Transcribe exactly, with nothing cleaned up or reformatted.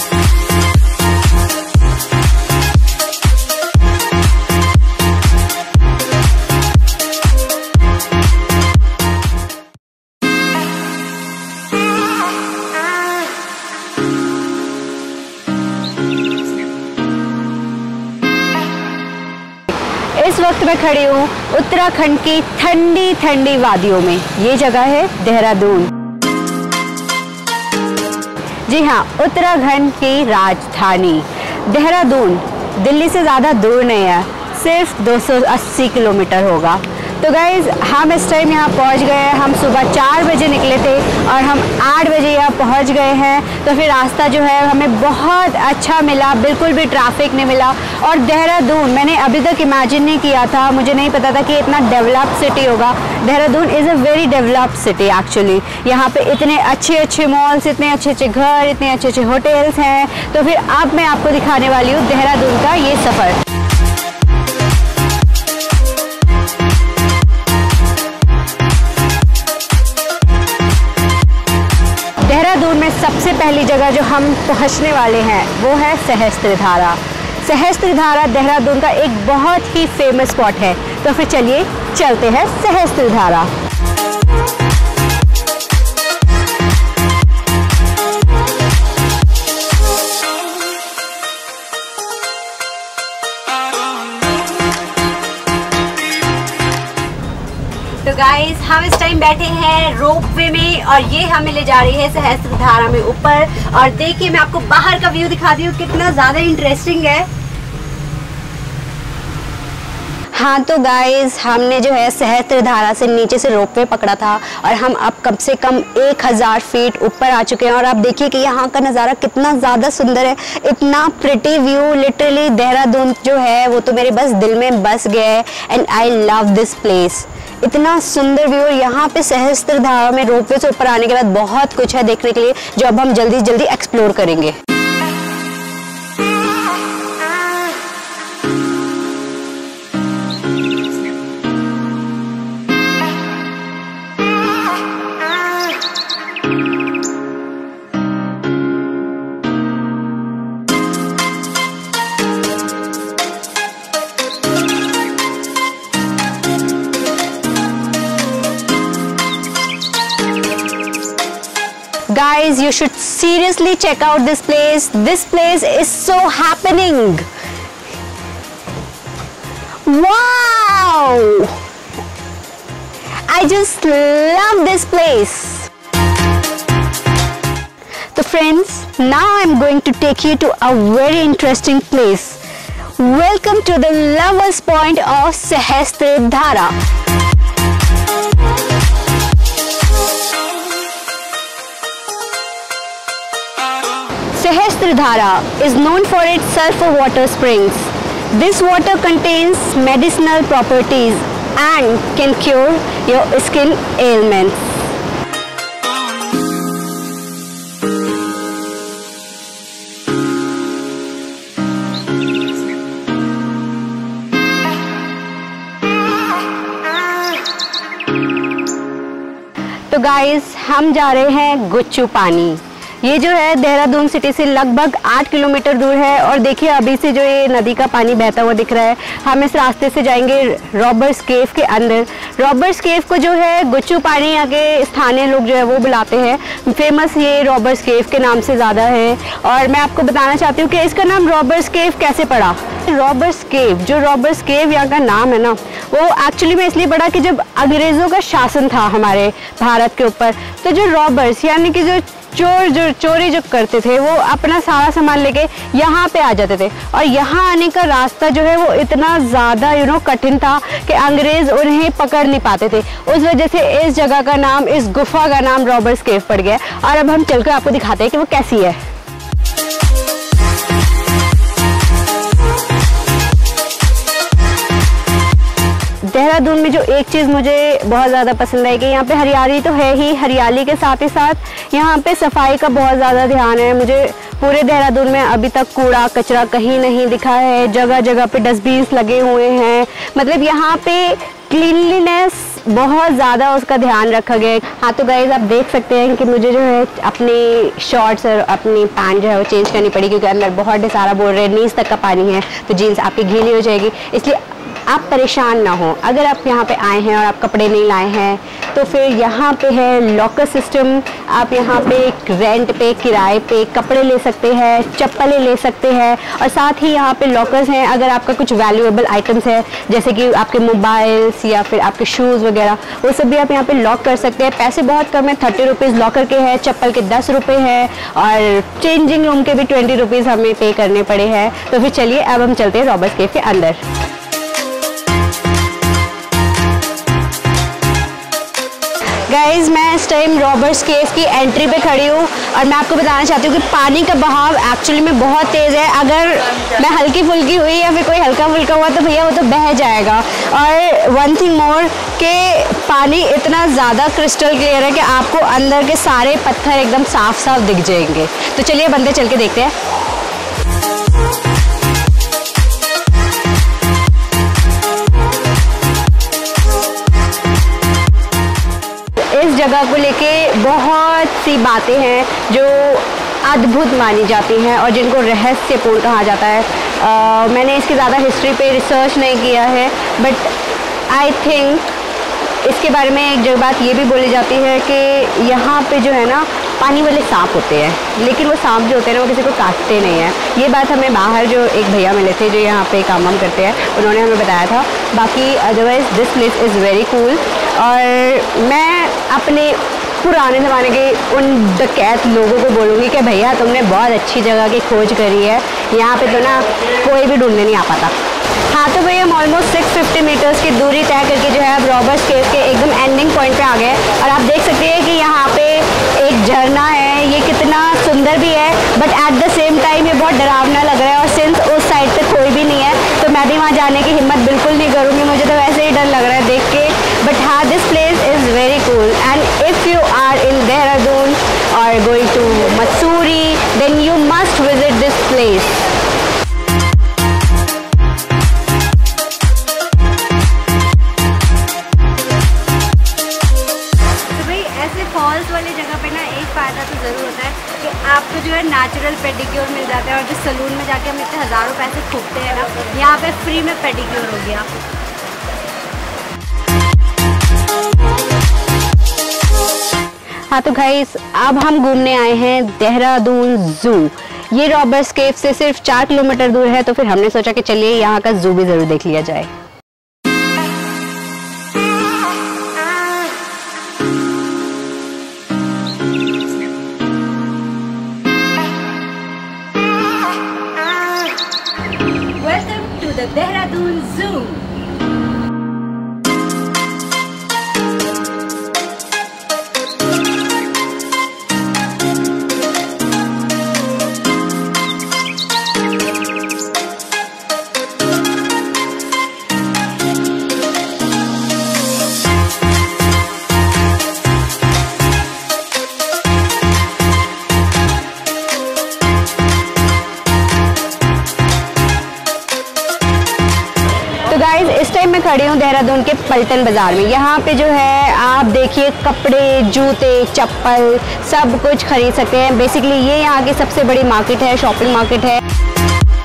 इस वक्त मैं खड़ी हूँ उत्तराखंड की ठंडी ठंडी वादियों में। ये जगह है देहरादून। जी हाँ, उत्तराखंड की राजधानी देहरादून दिल्ली से ज़्यादा दूर नहीं है, सिर्फ दो सौ अस्सी किलोमीटर होगा। तो गाइज़ हम इस टाइम यहाँ पहुँच गए हैं। हम सुबह चार बजे निकले थे और हम आठ बजे यहाँ पहुँच गए हैं। तो फिर रास्ता जो है हमें बहुत अच्छा मिला, बिल्कुल भी ट्रैफिक नहीं मिला। और देहरादून मैंने अभी तक इमेजिन नहीं किया था, मुझे नहीं पता था कि इतना डेवलप्ड सिटी होगा। Dehradun is a very developed city actually. यहाँ पे इतने अच्छे अच्छे मॉल्स, इतने अच्छे अच्छे घर, इतने अच्छे अच्छे होटल्स हैं। तो फिर अब मैं आपको दिखाने वाली हूँ देहरादून का ये सफ़र। देहरादून में सबसे पहली जगह जो हम पहुंचने वाले हैं वो है सहस्त्रधारा। सहस्त्रधारा देहरादून का एक बहुत ही फेमस स्पॉट है। तो फिर चलिए चलते हैं सहस्त्रधारा। तो गाइस हम इस टाइम बैठे हैं रोपवे में और ये हमें ले जा रही है सहस्त्रधारा में ऊपर। और देखिए मैं आपको बाहर का व्यू दिखा दी हूँ, कितना ज़्यादा इंटरेस्टिंग है। हाँ तो गाइस हमने जो है सहस्त्रधारा से नीचे से रोपवे पकड़ा था और हम अब कम से कम एक हज़ार फीट ऊपर आ चुके हैं। और आप देखिए कि यहाँ का नज़ारा कितना ज़्यादा सुंदर है, इतना प्रिटी व्यू। लिटरली देहरादून जो है वो तो मेरे बस दिल में बस गया है and I love this place. इतना सुंदर व्यू। और यहाँ पे सहस्त्रधारा में रोपवे से ऊपर आने के बाद बहुत कुछ है देखने के लिए जो अब हम जल्दी जल्दी एक्सप्लोर करेंगे। Guys, you should seriously check out this place. This place is so happening. Wow! I just love this place. So friends, now I'm going to take you to a very interesting place. Welcome to the Lovers Point of Sahastradhara. Sahastradhara is known for its sulfur water springs. This water contains medicinal properties and can cure your skin ailments. तो guys हम जा रहे हैं गुच्चू पानी। ये जो है Dehradun city से लगभग आठ किलोमीटर दूर है। और देखिए अभी से जो ये नदी का पानी बहता हुआ दिख रहा है, हम इस रास्ते से जाएंगे रॉबर्स केव के अंदर। रॉबर्स केव को जो है गुच्चू पानी यहाँ के स्थानीय लोग जो है वो बुलाते हैं। फेमस ये रॉबर्स केव के नाम से ज़्यादा है। और मैं आपको बताना चाहती हूँ कि इसका नाम रॉबर्स केव कैसे पड़ा। रॉबर्स केव, जो रॉबर्स केव यहाँ का नाम है ना, वो एक्चुअली में इसलिए पड़ा कि जब अंग्रेज़ों का शासन था हमारे भारत के ऊपर, तो जो रॉबर्स यानी कि जो चोर जो चोरी जो करते थे वो अपना सारा सामान लेके यहाँ पे आ जाते थे। और यहाँ आने का रास्ता जो है वो इतना ज़्यादा यू नो कठिन था कि अंग्रेज़ उन्हें पकड़ नहीं पाते थे। उस वजह से इस जगह का नाम, इस गुफा का नाम रॉबर्स केव पड़ गया। और अब हम चलकर आपको दिखाते हैं कि वो कैसी है। देहरादून में जो एक चीज़ मुझे बहुत ज़्यादा पसंद है कि यहाँ पे हरियाली तो है ही, हरियाली के साथ ही साथ यहाँ पे सफाई का बहुत ज़्यादा ध्यान है। मुझे पूरे देहरादून में अभी तक कूड़ा कचरा कहीं नहीं दिखा है। जगह जगह पे डस्टबिन्स लगे हुए हैं। मतलब यहाँ पे क्लीनलीनेस बहुत ज़्यादा उसका ध्यान रखा गया है। हाँ तो गाइस आप देख सकते हैं कि मुझे जो है अपनी शॉर्ट्स और अपनी पैंट जो है वो चेंज करनी पड़ी, क्योंकि अंदर बहुत सारा बोल रहे हैं नीज तक का पानी है, तो जीन्स आपकी गीली हो जाएगी। इसलिए आप परेशान ना हो, अगर आप यहाँ पे आए हैं और आप कपड़े नहीं लाए हैं तो फिर यहाँ पे है लॉकर सिस्टम। आप यहाँ पे रेंट पे, किराए पे कपड़े ले सकते हैं, चप्पलें ले सकते हैं, और साथ ही यहाँ पे लॉकर्स हैं। अगर आपका कुछ वैल्यूएबल आइटम्स है जैसे कि आपके मोबाइल्स या फिर आपके शूज़ वगैरह, वो सब भी आप यहाँ पे लॉक कर सकते हैं। पैसे बहुत कम है, थर्टी रुपीज़ लॉकर के हैं, चप्पल के दस रुपये हैं, और चेंजिंग रूम के भी ट्वेंटी रुपीज़ हमें पे करने पड़े हैं। तो फिर चलिए अब हम चलते हैं रॉबर्ट्स केव के अंदर। गाइज मैं इस टाइम रॉबर्ट्स केव की एंट्री पे खड़ी हूँ, और मैं आपको बताना चाहती हूँ कि पानी का बहाव एक्चुअली में बहुत तेज़ है। अगर मैं हल्की फुल्की हुई या फिर कोई हल्का फुल्का हुआ तो भैया वो तो बह जाएगा। और वन थिंग मोर कि पानी इतना ज़्यादा क्रिस्टल क्लियर है कि आपको अंदर के सारे पत्थर एकदम साफ साफ दिख जाएंगे। तो चलिए अब अंदर चल के देखते हैं। इस जगह को लेके बहुत सी बातें हैं जो अद्भुत मानी जाती हैं और जिनको रहस्यपूर्ण कहा जाता है। uh, मैंने इसकी ज़्यादा हिस्ट्री पे रिसर्च नहीं किया है, बट आई थिंक इसके बारे में एक जगह बात ये भी बोली जाती है कि यहाँ पे जो है ना पानी वाले सांप होते हैं, लेकिन वो सांप जो होते हैं ना वो किसी को काटते नहीं हैं। ये बात हमें बाहर जो एक भैया मिले थे जो यहाँ पे काम वाम करते हैं, उन्होंने हमें बताया था। बाकी otherwise this place is very cool. और मैं अपने पुराने ज़माने के उन डकैत लोगों को बोलूँगी कि भैया तुमने बहुत अच्छी जगह की खोज करी है, यहाँ पे तो ना कोई भी ढूंढने नहीं आ पाता। हाँ तो भैया हम ऑलमोस्ट सिक्स फिफ्टी मीटर्स की दूरी तय करके जो है अब रॉबर्ट्स केव के एकदम एंडिंग पॉइंट पे आ गए। और आप देख सकते हैं कि यहाँ पे एक झरना है, ये कितना सुंदर भी है, but at the same time ये बहुत डरावना लग रहा है। और सिंस उस साइड पे कोई भी नहीं है तो मैं भी वहाँ जाने की हिम्मत बिल्कुल नहीं करूँगी, मुझे तो वैसे ही डर लग रहा है देख के। बट हाँ this place is very cool, and if you are in Dehradun और going to Mussoorie then you must visit this place. Falls वाली जगह पे ना एक फ़ायदा तो ज़रूर होता है कि आपको जो है नेचुरल पेडिक्योर मिल जाता है। और जो सलून में जाके हम इतने हज़ारों पैसे फूकते हैं ना, यहाँ पे फ्री में पेडिक्योर हो गया। हाँ तो गाइस अब हम घूमने आए हैं देहरादून ज़ू। ये रॉबर्ट्स केव से सिर्फ चार किलोमीटर दूर है, तो फिर हमने सोचा कि चलिए यहाँ का ज़ू भी ज़रूर देख लिया जाए। The Dehradun Zoo. इस टाइम मैं खड़ी हूँ देहरादून के पलटन बाज़ार में। यहाँ पे जो है आप देखिए कपड़े, जूते, चप्पल सब कुछ खरीद सकते हैं। बेसिकली ये यहाँ की सबसे बड़ी मार्केट है, शॉपिंग मार्केट है।